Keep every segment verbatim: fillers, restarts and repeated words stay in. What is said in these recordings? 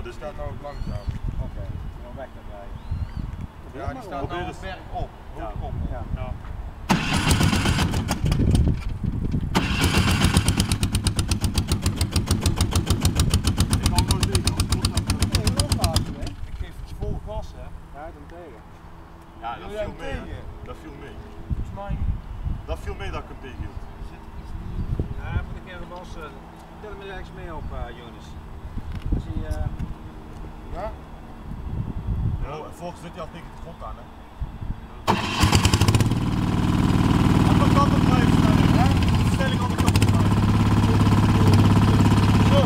dus die staat nou ook langzaam. Oké, okay. Gewoon weg dan rijden. Ja, die staat nou dus berg op. Ja. Op. Ja. Ja. ik hou nooit tegen, als het komt Nee, dat is laatste, hè? Ik geef vol gas, hè. Ja, dan tegen. Ja, dat Wil viel jij mee, hem hè. tegen? Dat viel mee. Volgens mij Dat viel mee dat ik hem tegenhield. zit er iets niet. Ja, moet ik even was. Uh, Tel hem er ergens mee op, uh, Jonas. Als hij, uh... ja? Ja, volgens zit hij al tegen de grond aan, hè. Andere kant op blijven stelling, hè? De stelling andere kant op blijven. Zo.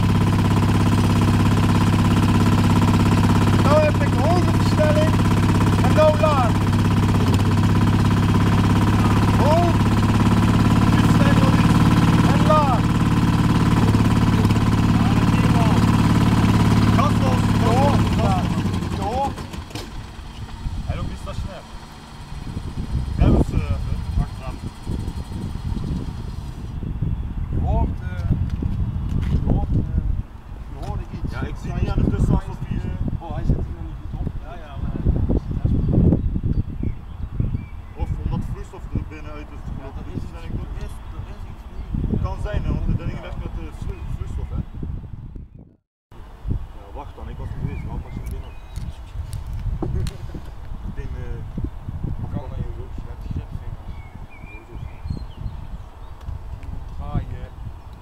Nou heb ik hoge versnelling en nou laag. Hoog, iets sneller en laag. Gas los, Door, gas los. door. Hij loopt niet stationair. Rem eens uh, even achteraan. Je hoort, uh, je hoort, uh, je hoorde iets. Ja, ik zie niet aan de tussenaf of hij... Uh, Oh, hij zit er nog niet goed op. Ja, ja, maar dat is goed. of omdat vloeistof er binnenuit is gelopen. Dat Dus is de stelling iets, toch? er is, er is iets niet. Kan zijn, hè, want de ding weg met de vloe- vloeistof, hè. Ja, wacht dan, ik was niet geweest. Waarom was je binnen? Ik denk, uh, Kan maar je roes, je hebt gripvingers. Draaien.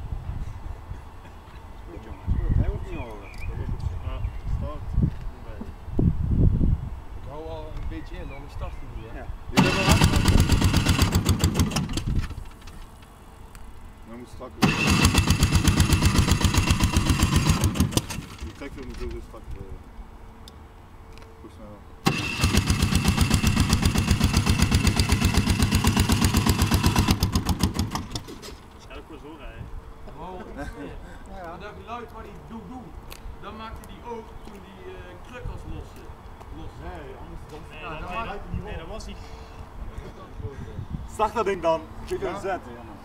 Goed, jongens, goed. Hij hoeft niet horen. ja, start. Nee. Ik hou al een beetje in, anders start hij niet. Hè? Ja. Je bent wel aan. Dan moet strak worden. Die trekwiel moet ook zo strak worden. Goed snel. Elke keer zo rijden. Wow. Ja, ja. Maar dat geluid wat hij doet doen, dat maakte hij ook toen die uh, krukkels los. los. Nee, anders dan Nee, ja, dat dan maakt- rijdt hij niet nee, rond. dat was niet. Start dat ding dan. Klik op Ja. zet.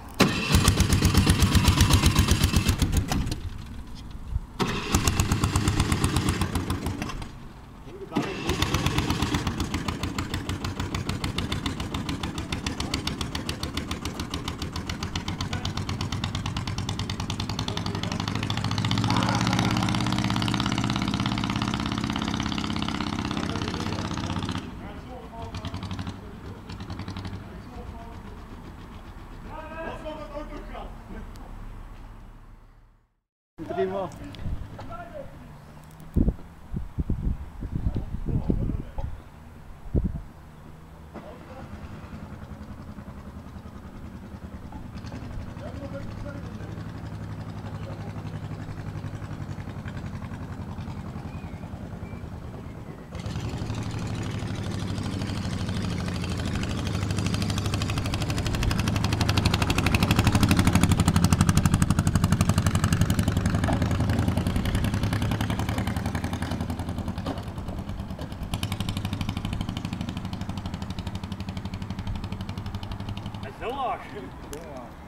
Prima. Hij is heel laag. Ja.